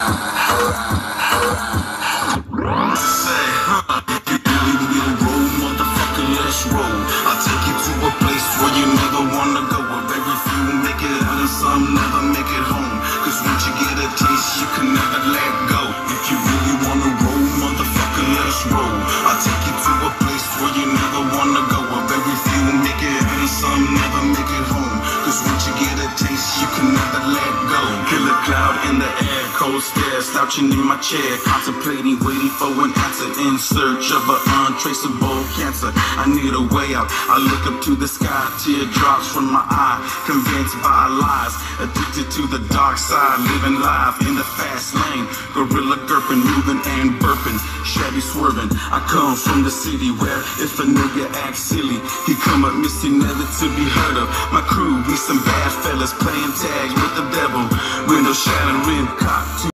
Say, if you really need a roll, motherfucker, let's roll. I'll take you to a place where you never wanna go. Where very few make it out and some never make it home. Cause once you get a taste, you can never let go. If you really wanna roll, motherfucker, let's roll. I'll take you to a place where you never wanna go. Where very few make it out and some never make it home. Cause once you get a taste, you can never let go. Killer cloud in the air, cold stare, slouching in my chair, contemplating, waiting for an answer, in search of an untraceable cancer. I need a way out. I look up to the sky, teardrops from my eye, convinced by lies, addicted to the dark side, living life in the fast lane, gorilla gurping, moving and burping, shabby swerving. I come from the city where if a nigga acts silly, he come up missing, never to be heard of. My crew, we some bad fellas playing tags with the devil, window shattering, cop